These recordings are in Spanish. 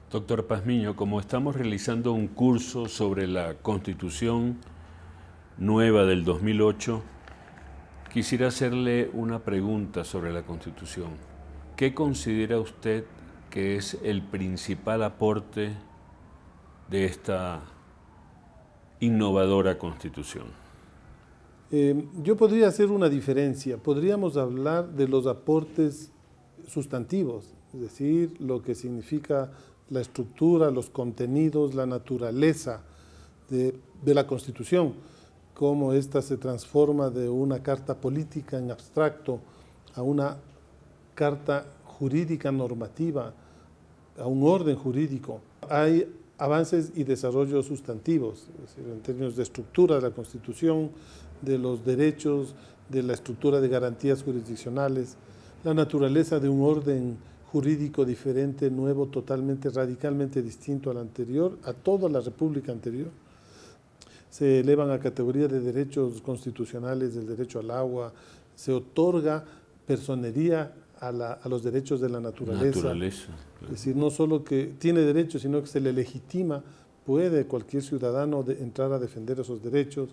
Doctor Pazmiño, como estamos realizando un curso sobre la Constitución nueva del 2008, quisiera hacerle una pregunta sobre la Constitución. ¿Qué considera usted que es el principal aporte de esta innovadora Constitución? Yo podría hacer una diferencia. Podríamos hablar de los aportes sustantivos, es decir, lo que significa la estructura, los contenidos, la naturaleza de la Constitución, cómo ésta se transforma de una carta política en abstracto a una carta jurídica normativa, a un orden jurídico. Hay avances y desarrollos sustantivos, es decir, en términos de estructura de la Constitución, de los derechos, de la estructura de garantías jurisdiccionales, la naturaleza de un orden jurídico diferente, nuevo, totalmente, radicalmente distinto al anterior, a toda la república anterior. Se elevan a categoría de derechos constitucionales el derecho al agua, se otorga personería a los derechos de la naturaleza. Es decir, no solo que tiene derechos, sino que se le legitima, puede cualquier ciudadano entrar a defender esos derechos.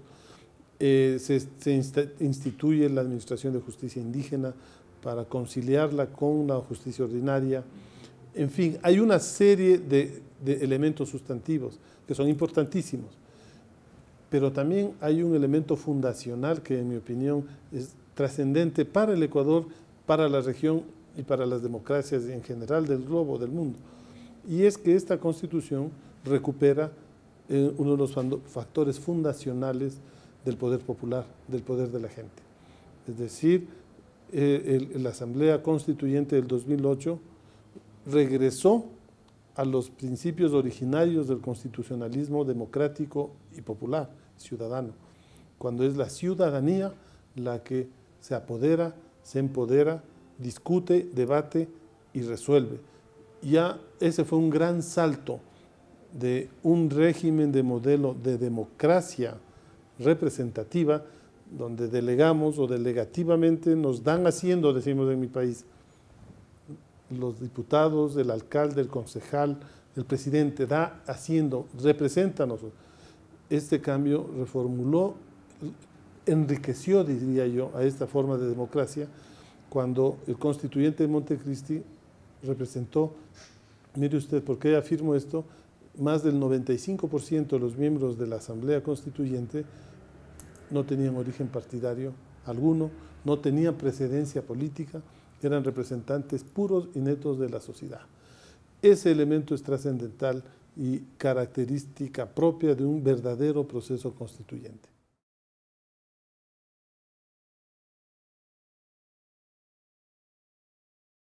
Se instituye la Administración de Justicia Indígena para conciliarla con la justicia ordinaria. En fin, hay una serie de elementos sustantivos que son importantísimos, pero también hay un elemento fundacional que, en mi opinión, es trascendente para el Ecuador, para la región y para las democracias en general del globo, del mundo. Y es que esta Constitución recupera uno de los factores fundacionales del poder popular, del poder de la gente. Es decir, la Asamblea Constituyente del 2008 regresó a los principios originarios del constitucionalismo democrático y popular, ciudadano, cuando es la ciudadanía la que se apodera, se empodera, discute, debate y resuelve. Ya ese fue un gran salto de un régimen de modelo de democracia representativa, donde delegamos o delegativamente nos dan haciendo, decimos en mi país, los diputados, el alcalde, el concejal, el presidente, da haciendo, representa a nosotros. Este cambio reformuló, enriqueció, diría yo, a esta forma de democracia, cuando el constituyente de Montecristi representó, mire usted, ¿por qué afirmo esto? Más del 95% de los miembros de la Asamblea Constituyente no tenían origen partidario alguno, no tenían precedencia política, eran representantes puros y netos de la sociedad. Ese elemento es trascendental y característica propia de un verdadero proceso constituyente.